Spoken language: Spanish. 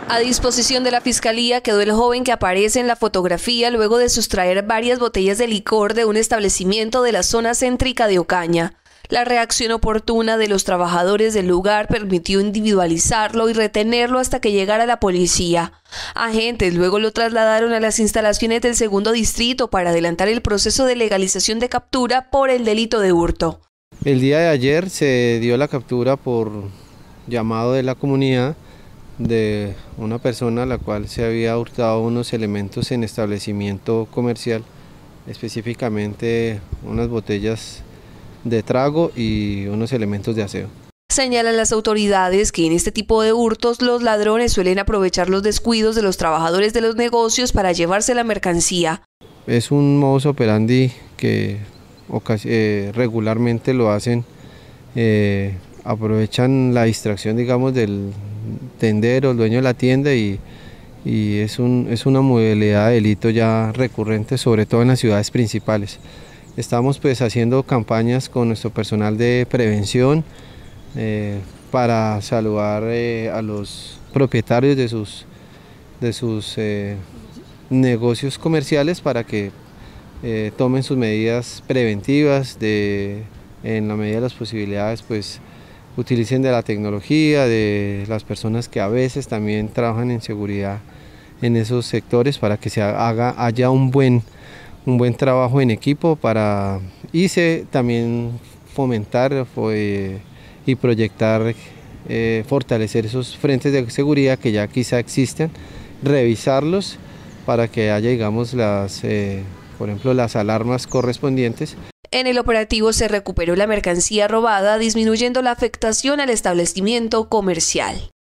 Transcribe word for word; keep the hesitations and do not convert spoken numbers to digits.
A disposición de la Fiscalía quedó el joven que aparece en la fotografía luego de sustraer varias botellas de licor de un establecimiento de la zona céntrica de Ocaña. La reacción oportuna de los trabajadores del lugar permitió individualizarlo y retenerlo hasta que llegara la policía. Agentes luego lo trasladaron a las instalaciones del segundo distrito para adelantar el proceso de legalización de captura por el delito de hurto. El día de ayer se dio la captura por llamado de la comunidad de una persona a la cual se había hurtado unos elementos en establecimiento comercial, específicamente unas botellas de trago y unos elementos de aseo. Señalan las autoridades que en este tipo de hurtos los ladrones suelen aprovechar los descuidos de los trabajadores de los negocios para llevarse la mercancía. Es un modus operandi que eh, regularmente lo hacen, eh, aprovechan la distracción, digamos, del tendero, el dueño de la tienda, y, y es, un, es una modalidad de delito ya recurrente, sobre todo en las ciudades principales. Estamos pues haciendo campañas con nuestro personal de prevención eh, para saludar eh, a los propietarios de sus, de sus eh, negocios comerciales para que eh, tomen sus medidas preventivas, de, en la medida de las posibilidades, pues utilicen de la tecnología, de las personas que a veces también trabajan en seguridad en esos sectores, para que se haga haya un buen un buen trabajo en equipo para y se también fomentar eh, y proyectar, eh, fortalecer esos frentes de seguridad que ya quizá existen, revisarlos para que haya, digamos, las, eh, por ejemplo, las alarmas correspondientes. En el operativo se recuperó la mercancía robada, disminuyendo la afectación al establecimiento comercial.